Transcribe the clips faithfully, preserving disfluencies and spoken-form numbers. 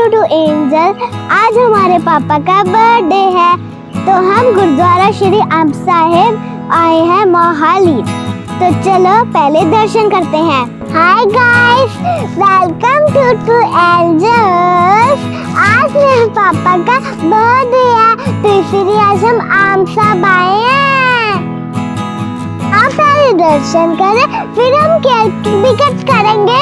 To angel. आज हमारे पापा का बर्थडे है तो हम गुरुद्वारा श्री अंब साहिब आए हैं मोहाली। तो चलो पहले दर्शन करते हैं। Hi guys, welcome to two angels. आज मेरे पापा का बर्थडे है तो इसलिए आज हम अंब साहिब आए हैं। आप पहले दर्शन करें फिर हम केक भी कट करेंगे।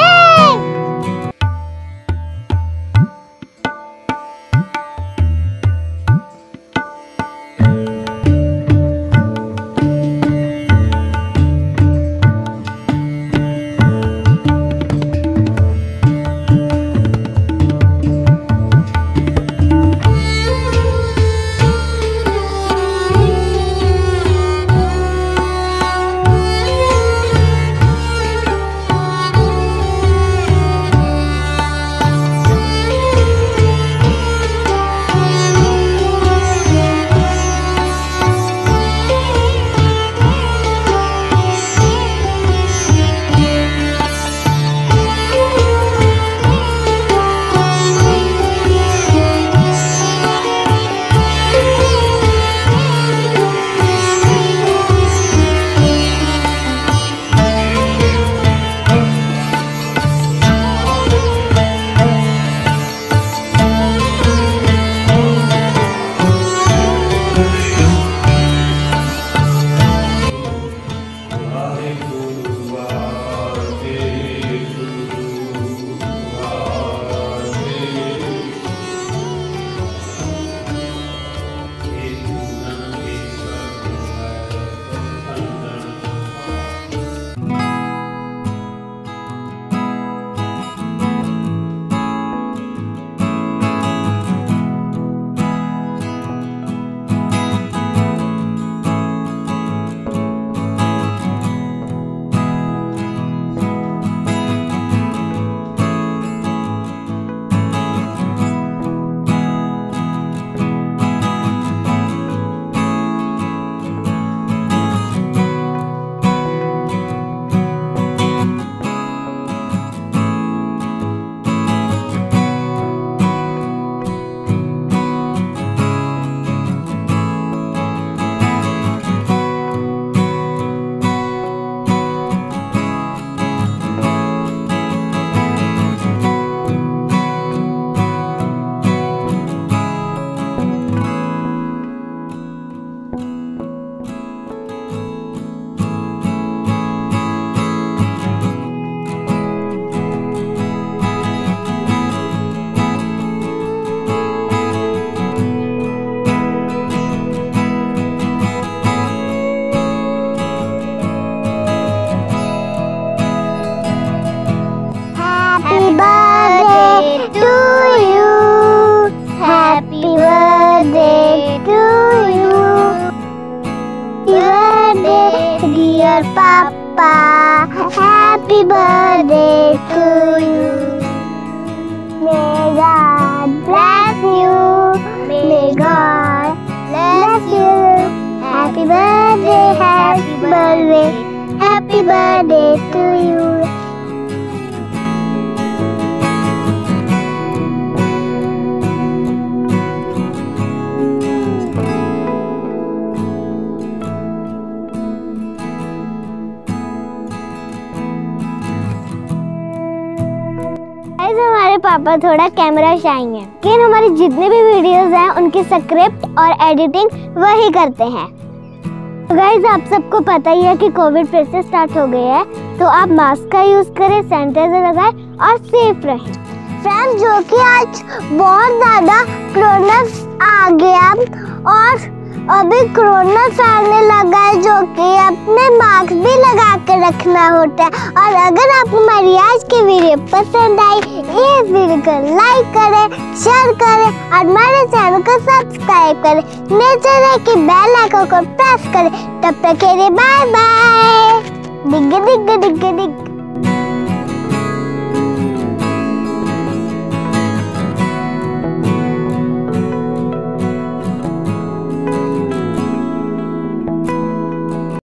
Dear Papa, happy birthday to you. May God bless you. May God bless you. Happy birthday, happy birthday, happy birthday to you. हमारे पापा थोड़ा कैमरा शाई हैं, लेकिन हमारी जितने भी वीडियोस हैं उनकी स्क्रिप्ट और एडिटिंग वही करते हैं। तो गाइस, आप सबको पता ही है कि कोविड फिर से स्टार्ट हो गया है, तो आप मास्क का यूज करें, सैनिटाइजर लगाएं और सेफ रहें। फ्रेंड्स, जो कि आज बहुत ज़्यादा कोरोना आ गया और अभी कोरोना फैलने लगा है, जो कि अपने मास्क भी लगा के रखना होता है। और अगर आपको हमारी आज की वीडियो पसंद आई, इस वीडियो को लाइक करें, शेयर करें और हमारे चैनल को सब्सक्राइब करें। नीचे के बेल आइकन को प्रेस करें। तब तक के लिए बाय बाय। डिग डिग डिग डिग।